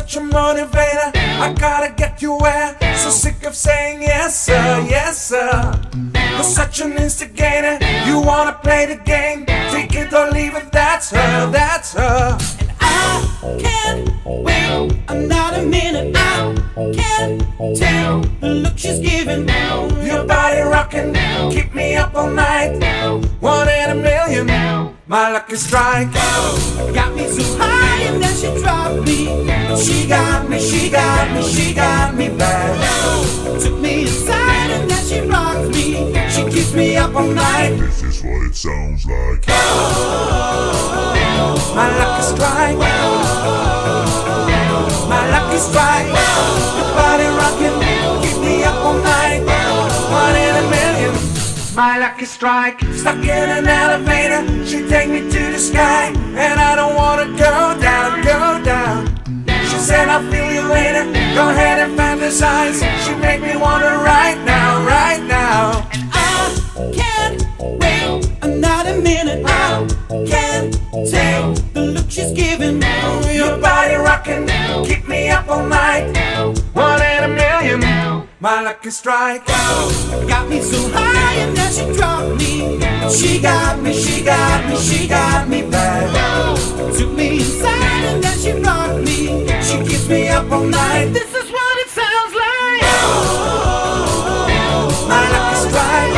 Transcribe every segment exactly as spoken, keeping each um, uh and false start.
such a motivator. I gotta get you where. So sick of saying yes sir, yes sir. You're such an instigator. You wanna play the game, take it or leave it. That's her, that's her. And I can't wait another minute. I can't tell the look she's giving. Your body rocking, keep me up all night. One in a million, my lucky strike. Got me so high and then she dropped me. She got me, she got me, she got me back. Took me inside and then she rocked me. She keeps me up all night. This is what it sounds like. My lucky strike. My lucky strike. Your body rocking, keep me up all night. One in a million, my lucky strike. Stuck in an elevator, she take me to the sky, and I don't wanna go down, go down. She said I'll feel you later, go ahead and fantasize. She make me wanna right now, right now. And I can't wait another minute. I can't tell the look she's giving. Your body rocking, keep me up all night. One in a million, my lucky strike. Got me so high and then she dropped me. She got me, she got me, she got me back. Took me inside and then she rocked me. She keeps me up all night. This is what it sounds like. My lucky strike.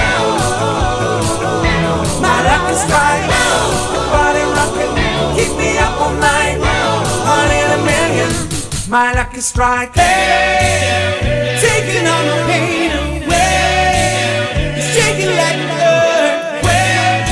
My lucky strike. Your body rocking, keep me up all night. One in a million, my lucky strike. Taking all my pain away. You're shaking like an earthquake.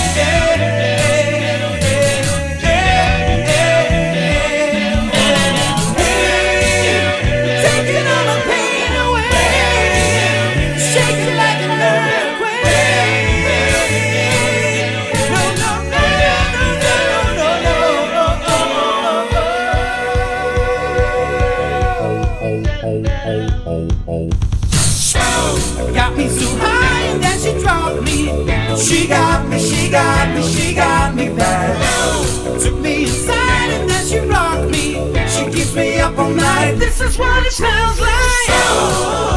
Taking all my pain away. You're shaking like an earthquake. No, no, no, no, no, no, no, no. Got me so high and then she dropped me. She got me, she got me, she got me back. Took me inside and then she rocked me. She keeps me up all night. This is what it sounds like.